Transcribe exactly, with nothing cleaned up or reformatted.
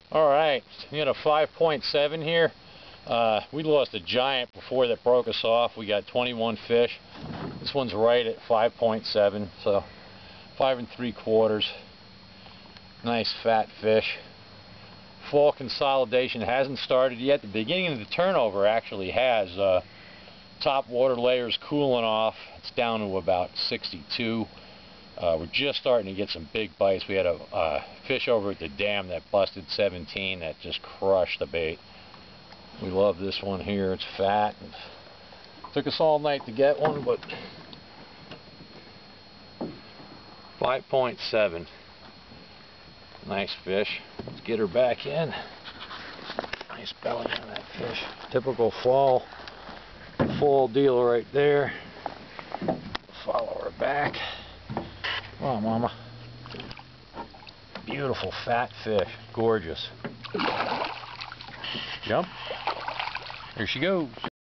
Alright, we got a five point seven here. Uh, we lost a giant before that broke us off. We got twenty-one fish. This one's right at five point seven, so five and three quarters. Nice fat fish. Fall consolidation hasn't started yet. The beginning of the turnover actually has. Uh, top water layer is cooling off. It's down to about sixty-two. Uh, we're just starting to get some big bites. We had a uh, fish over at the dam that busted seventeen that just crushed the bait. We love this one here. It's fat. It took us all night to get one, but five point seven. Nice fish. Let's get her back in. Nice belly on that fish. Typical fall, fall deal right there. Follow her back. Come on, Mama. Beautiful fat fish. Gorgeous. Jump. There she goes.